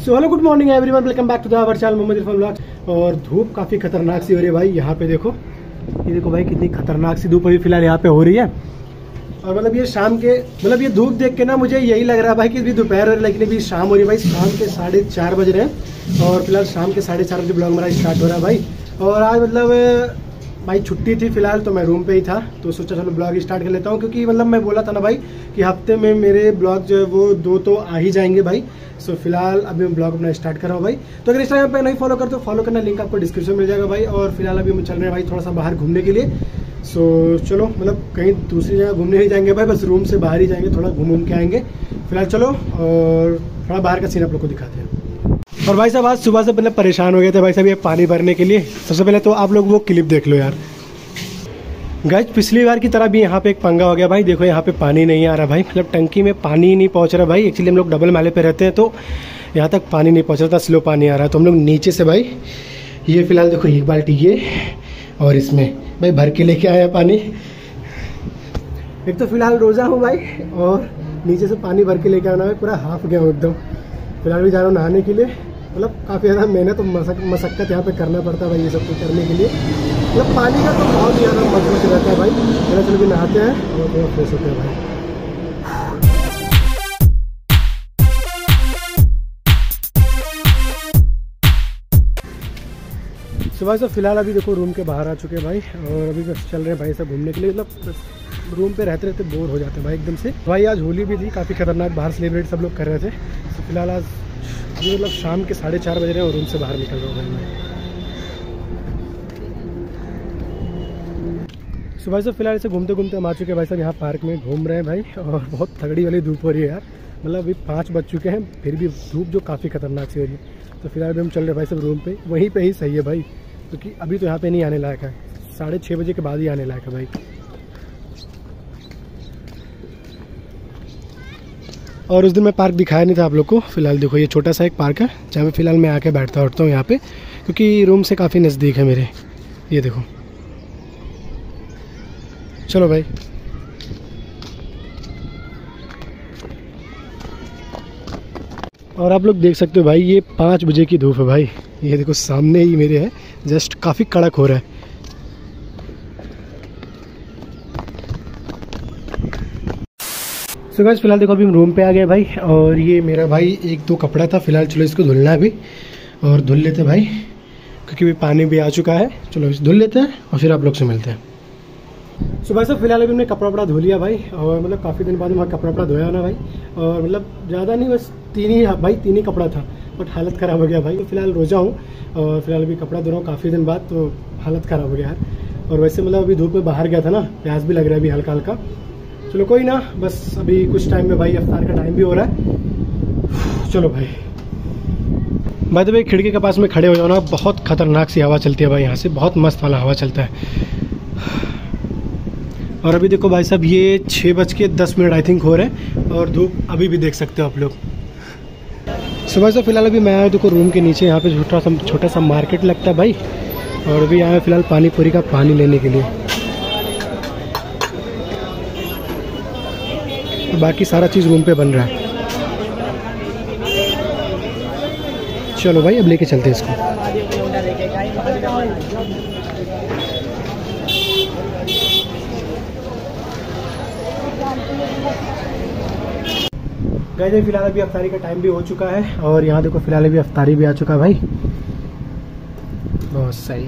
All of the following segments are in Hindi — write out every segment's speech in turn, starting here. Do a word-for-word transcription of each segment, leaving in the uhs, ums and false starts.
So hello good morning everyone, welcome back to the our channel Mohammad Irfan vlogs. और धूप काफ़ी खतरनाक सी हो रही है भाई। यहाँ पे देखो, ये देखो भाई कितनी खतरनाक सी धूप अभी फिलहाल यहाँ पे हो रही है। और मतलब ये शाम के मतलब ये धूप देख के ना मुझे यही लग रहा है भाई कि अभी दोपहर हो रही है, लेकिन अभी शाम हो रही है भाई। शाम के साढ़े चार बज रहे हैं और फिलहाल शाम के साढ़े चार बजे ब्लॉग मेरा स्टार्ट हो रहा है भाई। और आज मतलब भाई छुट्टी थी फिलहाल, तो मैं रूम पे ही था, तो सोचा चलो ब्लॉग स्टार्ट कर लेता हूँ। क्योंकि मतलब मैं बोला था ना भाई कि हफ्ते में मेरे ब्लॉग जो है वो दो तो आ ही जाएंगे भाई। सो फिलहाल अभी मैं ब्लॉग अपना स्टार्ट कर रहा हूँ भाई। तो अगर इंस्टाग्राम पे नहीं फॉलो करते तो फॉलो करना, लिंक आपको डिस्क्रिप्शन में मिल जाएगा भाई। और फिलहाल अभी हम चल रहे हैं भाई थोड़ा सा बाहर घूमने के लिए। सो चलो मतलब कहीं दूसरी जगह घूमने नहीं जाएंगे भाई, बस रूम से बाहर ही जाएंगे, थोड़ा घूम घूम के आएंगे। फिलहाल चलो और थोड़ा बाहर का सीन आप लोग को दिखाते हैं। और भाई साहब आज सुबह से पहले परेशान हो गए थे भाई साहब ये पानी भरने के लिए। सबसे पहले तो आप लोग वो क्लिप देख लो यार गाइस। पिछली बार की तरह भी यहाँ पे एक पंगा हो गया भाई। देखो यहाँ पे पानी नहीं आ रहा भाई, मतलब टंकी में पानी ही नहीं पहुँच रहा भाई। एक्चुअली हम लोग डबल माले पे रहते हैं तो यहाँ तक पानी नहीं पहुँच रहा था, स्लो पानी आ रहा है। तो हम लोग नीचे से भाई ये फिलहाल देखो एक बाल्टी ये और इसमें भाई भर के लेके आया पानी। एक तो फिलहाल रोज़ा हूँ भाई और नीचे से पानी भर के लेके आना है, पूरा हाफ गया हूँ एकदम। फिलहाल भी जा रहा हूँ नहाने के लिए। मतलब काफ़ी ज़्यादा मेहनत और मशक मशक्क़त यहाँ पे करना पड़ता है भाई ये सब कुछ करने के लिए। मतलब पानी का तो बहुत ज़्यादा मत रहता है भाई। चलो चलो भी नहाते हैं और थोड़ा फ्रेश होते हैं भाई। सुबह से फिलहाल अभी देखो रूम के बाहर आ चुके हैं भाई और अभी बस चल रहे हैं भाई सब घूमने के लिए। मतलब रूम पे रहते रहते बोर हो जाते हैं भाई एकदम से। भाई आज होली भी थी, काफ़ी खतरनाक बाहर सेलिब्रेट सब लोग कर रहे थे। तो फिलहाल आज अभी मतलब शाम के साढ़े चार बज रहे हैं और रूम से बाहर निकल रहा हूँ भाई मैं। सुबह से फिलहाल से घूमते घूमते हम आ चुके हैं भाई साहब यहाँ पार्क में घूम रहे हैं भाई। और बहुत तगड़ी वाली धूप हो रही है यार। मतलब अभी पाँच बज चुके हैं फिर भी धूप जो काफ़ी खतरनाक सी हो रही है। तो फिलहाल भी हम चल रहे हैं भाई सब रूम पे, वहीं पे ही सही है भाई, क्योंकि तो अभी तो यहाँ पे नहीं आने लायक है। साढ़े छः बजे के बाद ही आने लायक है भाई। और उस दिन मैं पार्क दिखाया नहीं था आप लोग को। फिलहाल देखो ये छोटा सा एक पार्क है जहाँ पे फिलहाल मैं आके बैठता उठता हूँ यहाँ पे, क्योंकि रूम से काफ़ी नज़दीक है मेरे। ये देखो, चलो भाई। और आप लोग देख सकते हो भाई ये पाँच बजे की धूप है भाई। ये देखो सामने ही मेरे है, जस्ट काफ़ी कड़क हो रहा है। सो गाइस फिलहाल देखो अभी हम रूम पे आ गए भाई। और ये मेरा भाई एक दो कपड़ा था, फिलहाल चलो इसको धुलना है अभी और धुल लेते भाई, क्योंकि भी पानी भी आ चुका है। चलो इस धुल लेते हैं और फिर आप लोग से मिलते हैं। सुबह से फिलहाल अभी हमने कपड़ा वपड़ा धो लिया भाई। और मतलब काफ़ी दिन बाद वहाँ कपड़ा वपड़ा धोया ना भाई। और मतलब ज़्यादा नहीं, बस तीन ही भाई तीन ही कपड़ा था, बट हालत ख़राब हो गया भाई। तो फिलहाल रोज़ा हूँ और फिलहाल अभी कपड़ा धो रहा हूँ काफ़ी दिन बाद, तो हालत ख़राब हो गया यार। और वैसे मतलब अभी धूप में बाहर गया था ना, प्यास भी लग रहा है अभी हल्का हल्का। चलो कोई ना, बस अभी कुछ टाइम में भाई इफ्तार का टाइम भी हो रहा है। चलो भाई भाई तो भाई खिड़की के पास में खड़े हो जाओ ना, बहुत खतरनाक सी हवा चलती है भाई यहाँ से, बहुत मस्त वाला हवा चलता है। और अभी देखो भाई साहब ये छः बज के दस मिनट आई थिंक हो रहे हैं और धूप अभी भी देख सकते हो आप लोग। सुबह से फिलहाल अभी मैं आया देखो रूम के नीचे, यहाँ पे छोटा सा छोटा सा मार्केट लगता है भाई। और अभी आया फिलहाल पानी पूरी का पानी लेने के लिए। बाकी सारा चीज़ रूम पे बन रहा है। चलो भाई अब लेके चलते हैं इसको। गाइस फिलहाल अभी अफ्तारी का टाइम भी हो चुका है और यहाँ देखो फिलहाल अभी अफ्तारी भी आ चुका है भाई। बहुत सही।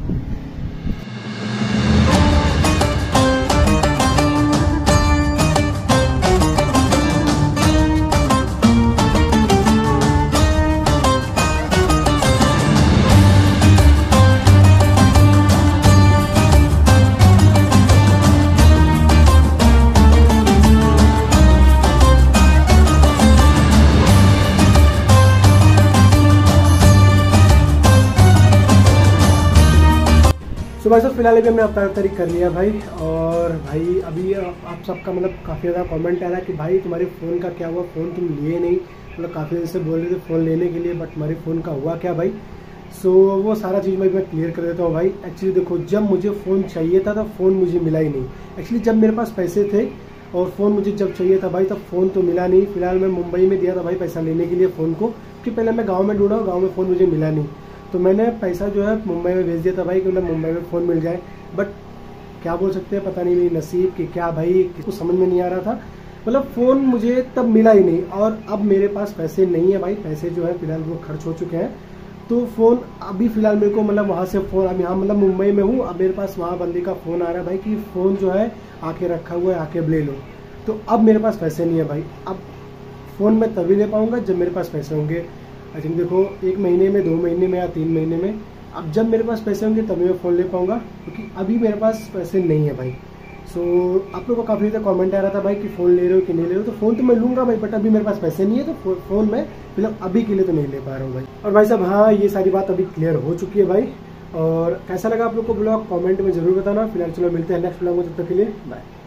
सुबह से फिलहाल अभी हमने अफ्तार तरीक कर लिया भाई। और भाई अभी आप सबका मतलब काफ़ी ज़्यादा कमेंट आ रहा है कि भाई तुम्हारे फ़ोन का क्या हुआ, फ़ोन तुम लिए नहीं। मतलब काफ़ी दिन से बोल रहे थे फ़ोन लेने के लिए, बट हमारे फ़ोन का हुआ क्या भाई। सो so, वो सारा चीज़ मैं मैं क्लियर कर देता हूँ भाई। एक्चुअली देखो जब मुझे फ़ोन चाहिए था तब फ़ोन मुझे मिला ही नहीं। एक्चुअली जब मेरे पास पैसे थे और फ़ोन मुझे जब चाहिए था भाई तब फ़ोन तो मिला नहीं। फिलहाल मैं मुंबई में दिया था भाई पैसा लेने के लिए फ़ोन को, सबसे पहले मैं गाँव में ढूंढा, गाँव में फ़ोन मुझे मिला नहीं, तो मैंने पैसा जो है मुंबई में भेज दिया था भाई कि मतलब मुंबई में फ़ोन मिल जाए। बट क्या बोल सकते हैं, पता नहीं मेरी नसीब कि क्या भाई, कुछ समझ में नहीं आ रहा था। मतलब फ़ोन मुझे तब मिला ही नहीं, और अब मेरे पास पैसे नहीं है भाई, पैसे जो है फिलहाल वो खर्च हो चुके हैं। तो फ़ोन अभी फ़िलहाल मेरे को मतलब वहाँ से फ़ोन, अब यहाँ मतलब मुंबई में हूँ, अब मेरे पास वहाँ बंदे का फ़ोन आ रहा है भाई कि फ़ोन जो है आके रखा हुआ है, आके ले लो। तो अब मेरे पास पैसे नहीं है भाई, अब फ़ोन मैं तभी ले पाऊँगा जब मेरे पास पैसे होंगे। आई थिंक देखो एक महीने में, दो महीने में या तीन महीने में, अब जब मेरे पास पैसे होंगे तभी मैं फ़ोन ले पाऊँगा, क्योंकि अभी मेरे पास पैसे नहीं है भाई। सो so, आप लोगों को काफ़ी ज़्यादा कमेंट आ रहा था भाई कि फ़ोन ले रहे हो कि नहीं ले रहे हो, तो फ़ोन तो मैं लूँगा भाई, बट अभी मेरे पास पैसे नहीं है, तो फ़ोन मैं फिलहाल अभी के लिए तो नहीं ले पा रहा हूँ भाई। और भाई साहब हाँ, ये सारी बात अभी क्लियर हो चुकी है भाई। और कैसा लगा आप लोग को ब्लॉग कमेंट में ज़रूर बताना। फिलहाल चलो मिलते हैं नेक्स्ट ब्लॉग में, तब तक के लिए बाय।